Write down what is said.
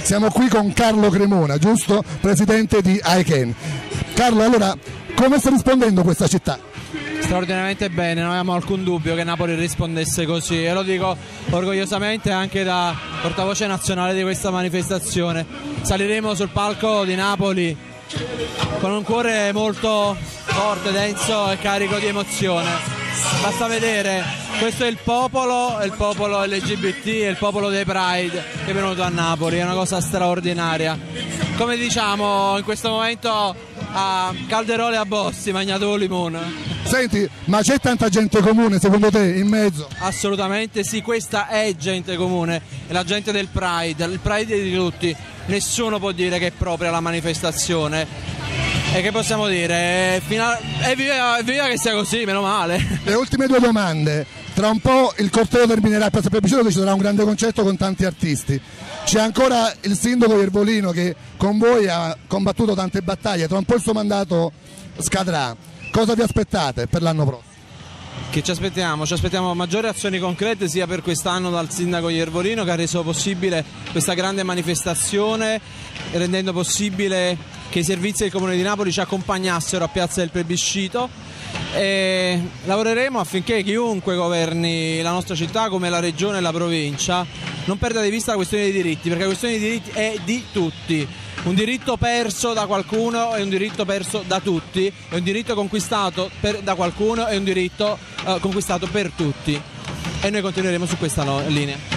Siamo qui con Carlo Cremona, giusto? Presidente di ICANN. Carlo, allora, come sta rispondendo questa città? Straordinariamente bene, non avevamo alcun dubbio che Napoli rispondesse così e lo dico orgogliosamente anche da portavoce nazionale di questa manifestazione. Saliremo sul palco di Napoli con un cuore molto forte, denso e carico di emozione. Basta vedere, questo è il popolo LGBT, è il popolo dei Pride che è venuto a Napoli, è una cosa straordinaria. Come diciamo in questo momento a Calderole a Bossi, Magnato Limone. Senti, ma c'è tanta gente comune secondo te in mezzo? Assolutamente sì, questa è gente comune, è la gente del Pride, il Pride è di tutti, nessuno può dire che è propria la manifestazione. E che possiamo dire? Evviva che sia così, meno male. Le ultime due domande. Tra un po' il corteo terminerà a Piazza Plebiscito, che ci sarà un grande concerto con tanti artisti. C'è ancora il sindaco Iervolino che con voi ha combattuto tante battaglie, tra un po' il suo mandato scadrà. Cosa vi aspettate per l'anno prossimo? Che ci aspettiamo? Ci aspettiamo maggiori azioni concrete sia per quest'anno dal sindaco Iervolino che ha reso possibile questa grande manifestazione, rendendo possibile che i servizi del Comune di Napoli ci accompagnassero a Piazza del Plebiscito e lavoreremo affinché chiunque governi la nostra città come la regione e la provincia non perda di vista la questione dei diritti, perché la questione dei diritti è di tutti. Un diritto perso da qualcuno è un diritto perso da tutti, è un diritto conquistato da qualcuno è un diritto conquistato per tutti e noi continueremo su questa linea.